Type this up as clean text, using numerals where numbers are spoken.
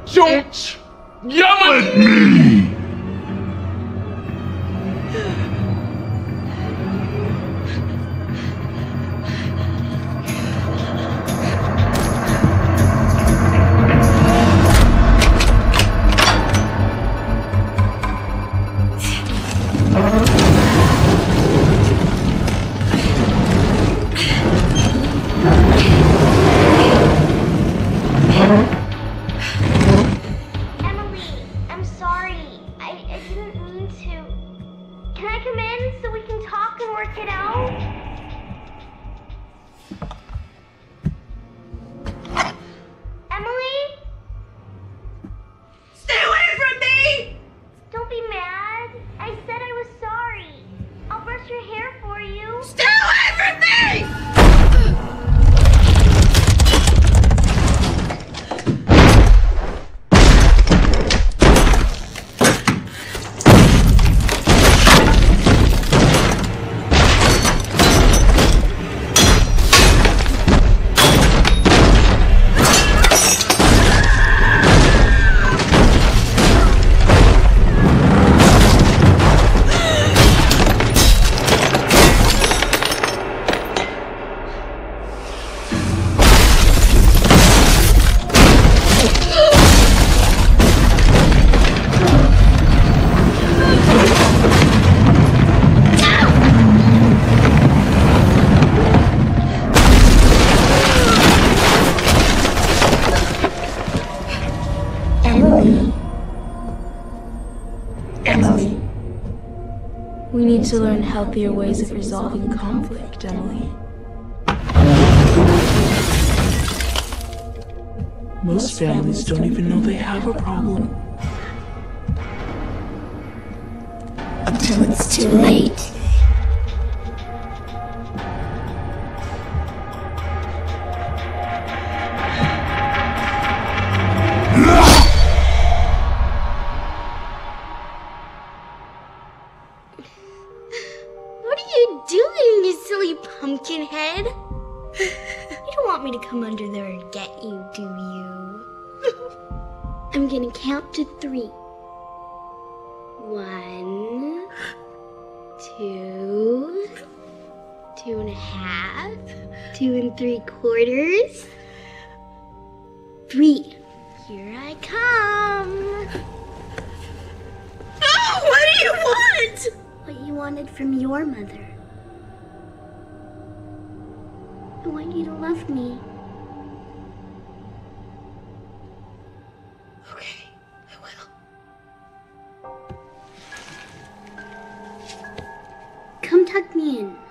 Don't yell at me! Emily, I'm sorry. I didn't mean to. Can I come in so we can talk and work it out? Emily? Stay away from me! Don't be mad. I said I was sorry. I'll brush your hair for you. Stay away from me! Emily. We need to learn healthier ways of resolving conflict, Emily. Most families don't even know they have a problem. Until it's too late. What are you doing, you silly pumpkin head? You don't want me to come under there and get you, do you? I'm gonna count to 3. 1, 2, 2.5, 2 3/4. 3. Here I come. Oh, what do you want? What you wanted from your mother. I want you to love me. Okay, I will. Come tuck me in.